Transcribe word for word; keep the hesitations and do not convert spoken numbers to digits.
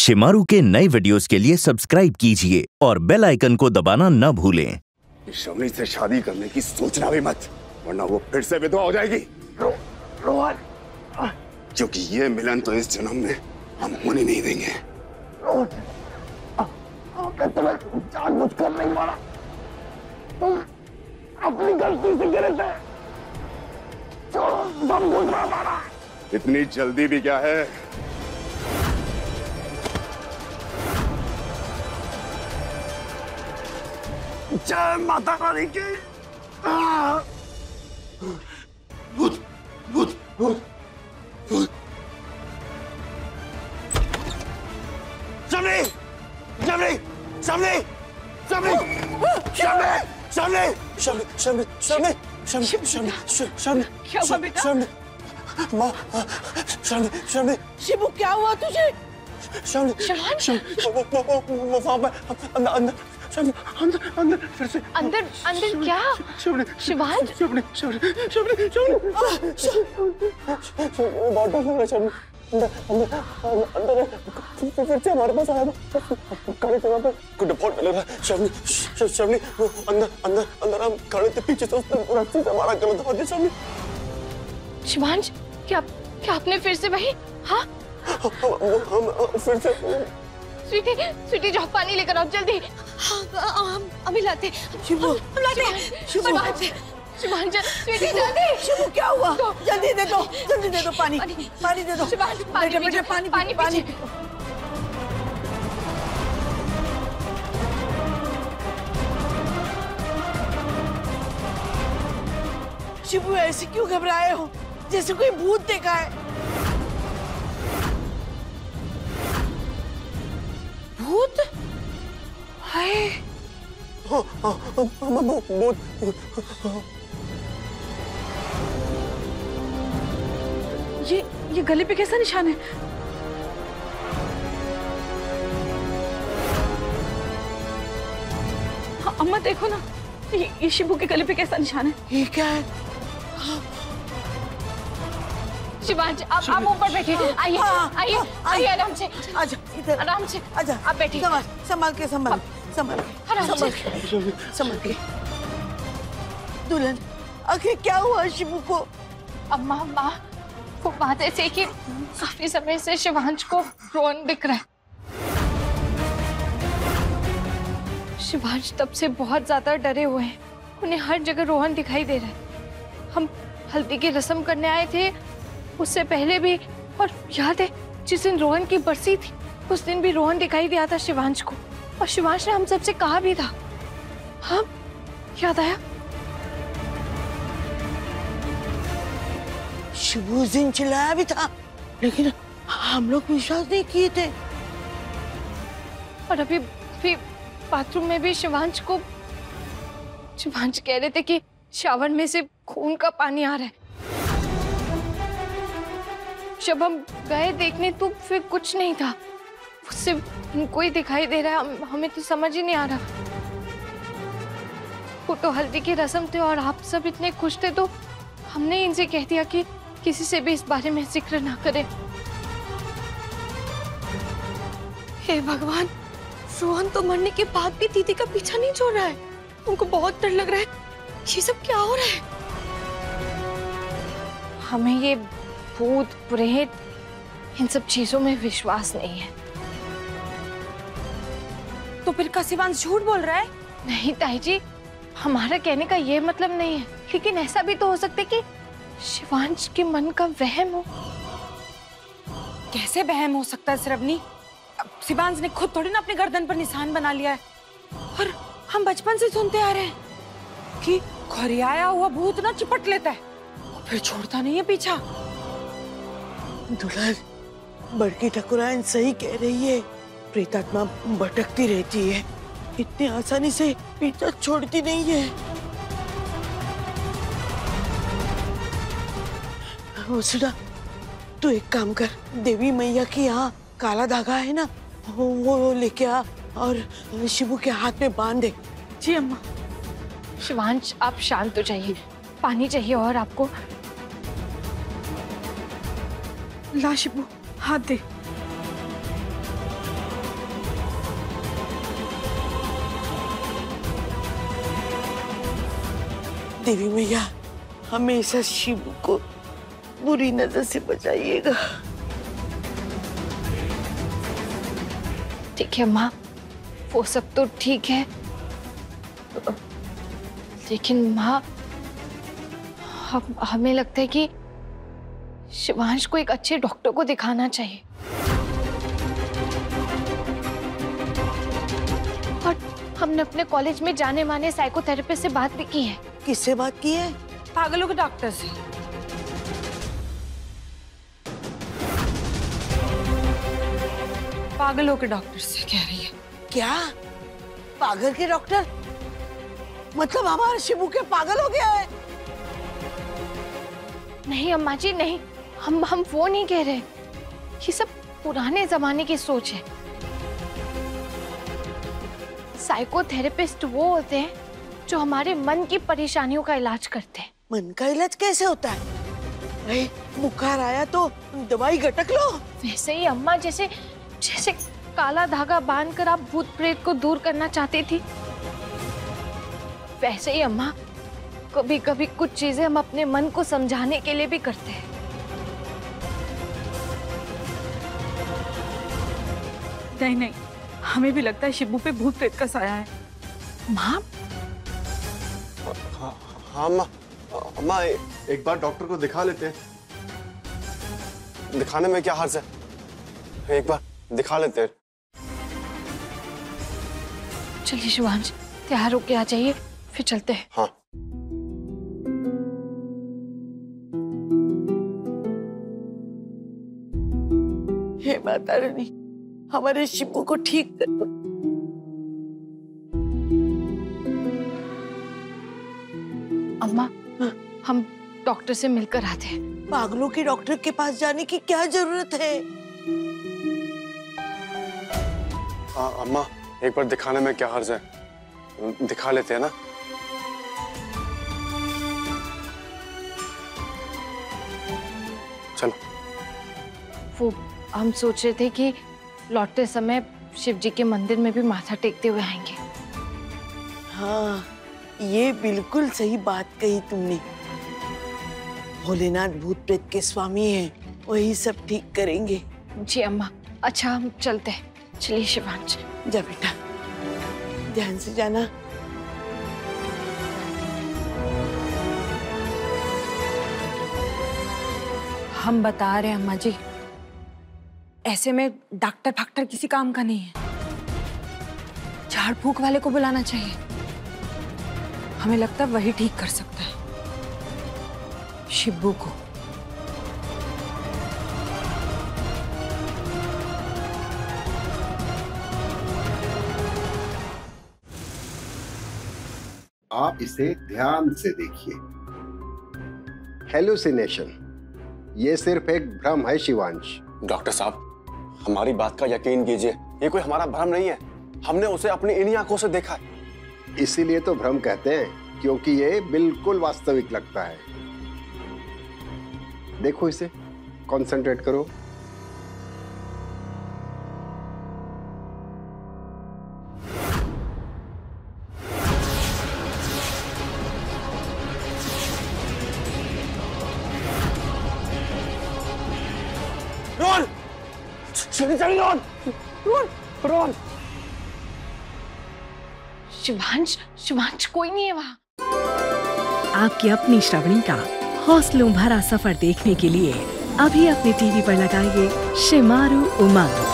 शेमारू के नए वीडियोस के लिए सब्सक्राइब कीजिए और बेल आइकन को दबाना न भूलें। शवनी से शादी करने की सोचना भी मत, वरना वो फिर से विधवा हो जाएगी। रो, रोहन, क्योंकि ये मिलन तो इस जन्म में हम होने नहीं देंगे। तुम्हें जानबूझकर नहीं मारा, तुम अपनी गलती से गिरे थे। दम घुट रहा मारा। इतनी जल्दी भी क्या है? जय माता रानी की। भूत भूत भूत भूत। सामने सामने सामने सामने सामने सामने सामने सामने सामने सामने सामने सामने क्या हुआ बेटा? सामने माँ, सामने सामने। शिबू क्या हुआ तुझे? सामने शिवांश? वहाँ पे अंदर अंदर सामने अंदर अंदर फिर से अंदर अंदर क्या? शिवांश? सामने सामने सामने सामने बहुत डर लग रहा है। सामने अंदर अंदर अंदर फिर से हमारे पास आया था। खड़े थे वहाँ पे, कुछ बहुत डर लग रहा है। सामने सामने अंदर अंदर अंदर हम खड़े थे, पीछे से उसने रस्सी से हमारा गला दबा दिया। सामने शिवांश, क्या क्या आपने फिर से वही? हाँ हम फिर से। स्वीटी स्वीटी जाओ पानी लेकर आओ जल्दी। हाँ हम अभी लाते। शिबू लाते। शिवांश शिवांश स्वीटी जल्दी। शिबू क्या हुआ? जल्दी दे दो, जल्दी दे दो पानी, पानी दे दो। शिवांश पानी बेटे पानी पानी पानी। शिबू ऐसे क्यों घबराए हो, जैसे कोई भूत देखा है? भूत? हाय भूत। ये ये गले पे कैसा निशान है? हाँ, अम्मा देखो ना, ये, ये शिबू के गले पे कैसा निशान है? ये क्या है? शिवांश आप आप ऊपर बैठिए। आइए आइए आइए आराम से। आजा इधर, आराम से आजा आप बैठिए। संभाल संभाल के संभाल संभाल के आराम से संभाल के। दुल्हन आखिर क्या हुआ शिबू को? अम्मा माँ, वो बात ऐसी है कि काफी समय से शिवांश को रोहन दिख रहा है। शिवांश तब से बहुत ज्यादा डरे हुए हैं, उन्हें हर जगह रोहन दिखाई दे रहा है। हम हल्दी की रस्म करने आए थे, उससे पहले भी, और याद है जिस दिन रोहन की बरसी थी उस दिन भी रोहन दिखाई दिया था शिवांश को, और शिवांश ने हम सबसे कहा भी था। हाँ याद आया? शिबू उस दिन चिल्लाया भी था, लेकिन हम लोग विश्वास नहीं किए थे। और अभी भी बाथरूम में भी शिवांश को शिवांश कह रहे थे कि शावर में से खून का पानी आ रहा है। जब हम गए देखने तो फिर कुछ नहीं था, सिर्फ इनको ही दिखाई दे रहा है। हम, हमें तो समझ ही नहीं आ रहा। वो तो हल्दी की रस्म थे और आप सब इतने खुश थे, तो हमने इनसे कह दिया कि किसी से भी इस बारे में जिक्र ना करें। हे भगवान, रोहन तो मरने के बाद भी दीदी का पीछा नहीं छोड़ रहा है। उनको बहुत डर लग रहा है। ये सब क्या हो रहा है? हमें ये भूत प्रेत इन सब चीजों में विश्वास नहीं है। तो फिर का शिवांश झूठ बोल रहा है? नहीं ताई जी, हमारा कहने का ये मतलब नहीं है, लेकिन ऐसा भी तो हो सकता है कि शिवांश के मन का वहम हो। कैसे वहम हो सकता है श्रवणी? शिवांश ने खुद थोड़ी ना अपनी गर्दन पर निशान बना लिया है, और हम बचपन से सुनते आ रहे हैं कि घुरियाया हुआ भूत ना चिपट लेता है और फिर छोड़ता नहीं है पीछा। दुल्हन, बड़की ठकुराइन सही कह रही है, प्रेतात्मा भटकती रहती है, इतनी आसानी से पीछा छोड़ती नहीं है। वो सुना, तू एक काम कर, देवी मैया की यहाँ काला धागा है ना, वो, वो लेके आ और शिबू के हाथ में बांध दे। जी अम्मा। शिवांश आप शांत हो जाइए, पानी चाहिए और आपको। ला शिबू, हाथ दे। देवी मैया हमेशा शिवू को बुरी नजर से बचाइएगा। ठीक है माँ, वो सब तो ठीक है, लेकिन माँ हम हमें लगता है कि शिवांश को एक अच्छे डॉक्टर को दिखाना चाहिए। और हमने अपने कॉलेज में जाने माने साइकोथेरेपिस्ट से बात भी की है। किससे बात की है? पागलों के डॉक्टर से। पागलों के डॉक्टर से कह रही है। क्या पागल के डॉक्टर? मतलब हमारा शिबू के पागल हो गया है? नहीं अम्मा जी नहीं, हम हम वो नहीं कह रहे, ये सब पुराने जमाने की सोच है। साइकोथेरेपिस्ट वो होते हैं जो हमारे मन की परेशानियों का इलाज करते हैं। मन का इलाज कैसे होता है? अरे बुखार आया तो दवाई गटक लो। वैसे ही अम्मा, जैसे जैसे काला धागा बांधकर आप भूत प्रेत को दूर करना चाहती थी, वैसे ही अम्मा कभी कभी कुछ चीजें हम अपने मन को समझाने के लिए भी करते हैं। नहीं नहीं, हमें भी लगता है शिबू पे भूत प्रेत का साया है। माँ? हाँ हाँ माँ, माँ एक बार डॉक्टर को दिखा लेते हैं। दिखाने में क्या हर्ज है, एक बार दिखा लेते हैं। चलिए शिवांश, तैयार होके आ जाइए, फिर चलते हैं। हाँ। हे माता रानी, हमारे शिबू को ठीक कर दो। अम्मा, हम डॉक्टर से मिलकर आते हैं। पागलों के डॉक्टर के पास जाने की क्या जरूरत है? आ, अम्मा एक बार दिखाने में क्या हर्ज है, दिखा लेते हैं ना। चलो। वो हम सोच रहे थे कि लौटते समय शिव जी के मंदिर में भी माथा टेकते हुए आएंगे। हाँ, ये बिल्कुल सही बात कही तुमने। भोलेनाथ भूत प्रेत के स्वामी हैं, वही सब ठीक करेंगे। जी अम्मा। अच्छा हम चलते हैं। चलिए शिवांश। जा बेटा, ध्यान से जाना। हम बता रहे हैं अम्मा जी, ऐसे में डॉक्टर फाक्टर किसी काम का नहीं है। झाड़ फूक वाले को बुलाना चाहिए। हमें लगता है वही ठीक कर सकता है शिबू को। आप इसे ध्यान से देखिए। हेलुसिनेशन, ये सिर्फ एक भ्रम है शिवांश। डॉक्टर साहब, हमारी बात का यकीन कीजिए, ये कोई हमारा भ्रम नहीं है। हमने उसे अपनी इन्हीं आंखों से देखा है। इसीलिए तो भ्रम कहते हैं, क्योंकि ये बिल्कुल वास्तविक लगता है। देखो इसे, कंसंट्रेट करो। रोहन, चलिए चलिए रोहन, रोहन, रोहन। शिवांश, शिवांश कोई नहीं है वहाँ। आपकी अपनी श्रवणी का हौसलों भरा सफर देखने के लिए अभी अपने टीवी पर लगाइए शेमारू उमंग।